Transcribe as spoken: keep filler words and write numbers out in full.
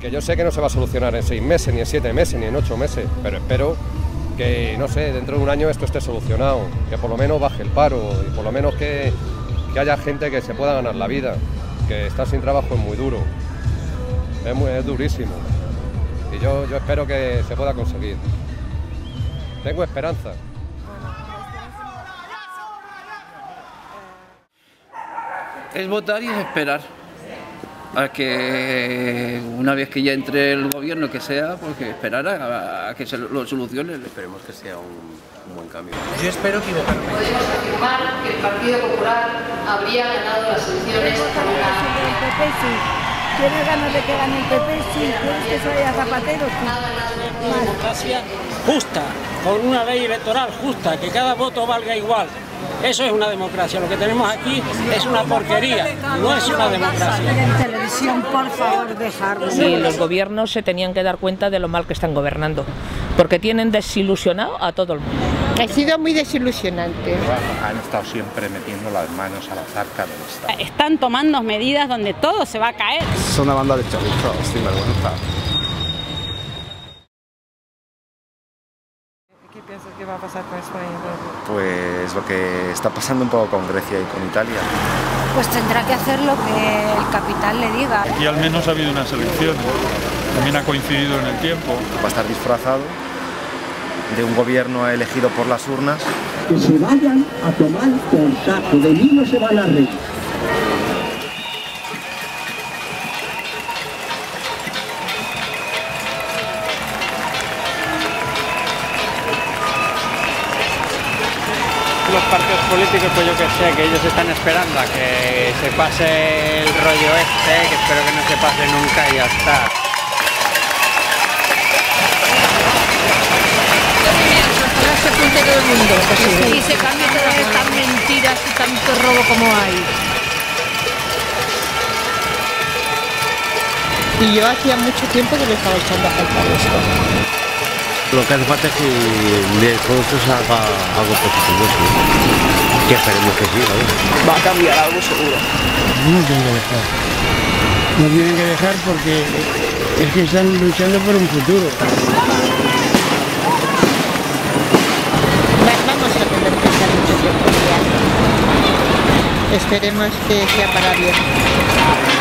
que yo sé que no se va a solucionar en seis meses, ni en siete meses, ni en ocho meses, pero espero que, no sé, dentro de un año esto esté solucionado, que por lo menos baje el paro y por lo menos que, que haya gente que se pueda ganar la vida, que estar sin trabajo es muy duro, es, muy, es durísimo, y yo, yo espero que se pueda conseguir. Tengo esperanza. Es votar y es esperar a que una vez que ya entre el gobierno que sea, porque esperar a, a que se lo solucione. Esperemos que sea un, un buen cambio. Yo espero equivocarme. Podemos afirmar que el Partido Popular habría ganado las elecciones con una... ¿Tienes ganas de que gane el P P? Sí. ¿Quieres que se vaya Zapatero? Sí. Una democracia justa, con una ley electoral justa, que cada voto valga igual. Eso es una democracia. Lo que tenemos aquí es una porquería, no es una democracia. En televisión, por favor, dejarlo. Sí, los gobiernos se tenían que dar cuenta de lo mal que están gobernando, porque tienen desilusionado a todo el mundo. Ha sido muy desilusionante. Han estado siempre metiendo las manos a la zarca del Estado. Están tomando medidas donde todo se va a caer. Son una banda de chavitos, sin vergüenza. ¿Qué piensas que va a pasar con España? Pues lo que está pasando un poco con Grecia y con Italia. Pues tendrá que hacer lo que el capital le diga. Aquí al menos ha habido unas elecciones, también ha coincidido en el tiempo. Va a estar disfrazado de un gobierno elegido por las urnas. Que se vayan a tomar por saco, de mí no se van a reír. Los partidos políticos, pues yo que sé, que ellos están esperando a que se pase el rollo este, que espero que no se pase nunca y ya está. Ojalá se apunte todo el mundo, y se cambie todas estas mentiras y tanto robo como hay. Y yo hacía mucho tiempo que me estaba echando a falta esto. Lo que hace falta es que de todo esto se haga algo positivo, ¿sí? Que esperemos que sí, ¿no? Va a cambiar algo seguro. No tienen que dejar. No tienen que dejar porque es que están luchando por un futuro. Vamos a tener que estar mucho tiempo. Esperemos que sea para bien.